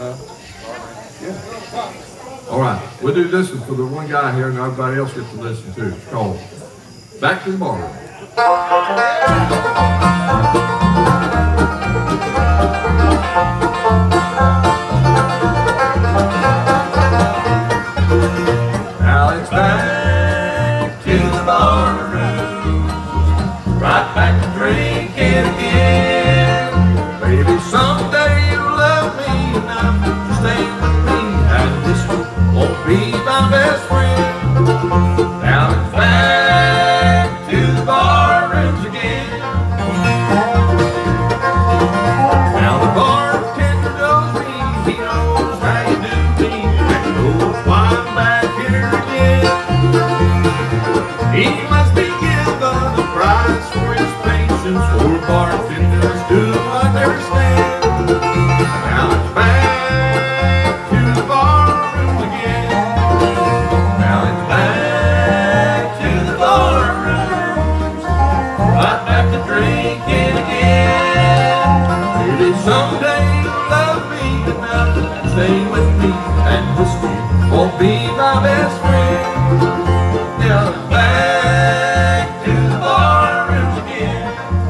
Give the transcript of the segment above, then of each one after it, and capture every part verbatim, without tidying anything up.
Yeah. All right, we'll do this one for the one guy here and everybody else gets to listen to. It's called Back to the Bar. Now it's back to the bar room, right back to drinking again. Baby, someday you'll love me enough to stay with me, and this won't be my best friend. Now it's back to the bar rooms again. Now the bartender knows me, he knows how you do me, and knows why I'm back here again. He must be given a prize for his patience, for bartenders do understand. Now it's back to the bar rooms again. Now it's back to the bar rooms, right back to drinking again. Maybe someday you'll love me enough to stay with me, and whiskey won't be my best friend. Now it's back to the bar rooms again.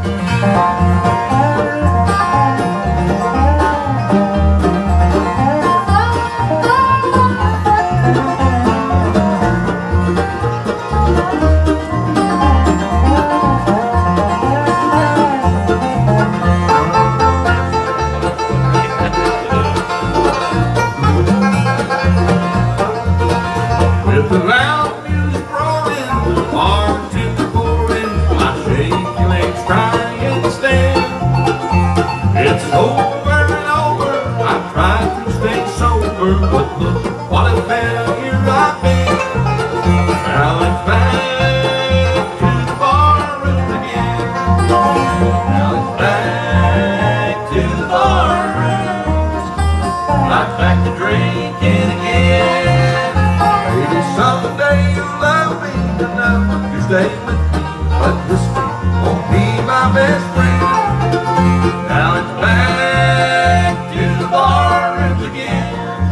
With the loud music rolling, the bartender pouring, my shaky legs trying to stand. It's over and over, I've tried to stay sober, but look what a failure I've been. Now it's back to the bar room again. Now it's back to the bar rooms, right back to drinking again. Maybe someday you'll love me enough to stay with me, but whiskey won't be my best friend. Now it's back to the bar rooms again.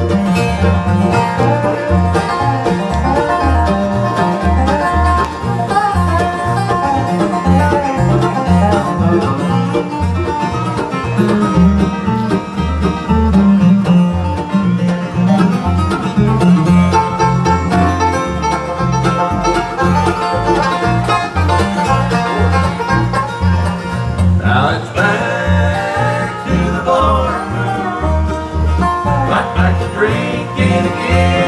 Now it's back to the bar room, right back to drinking again.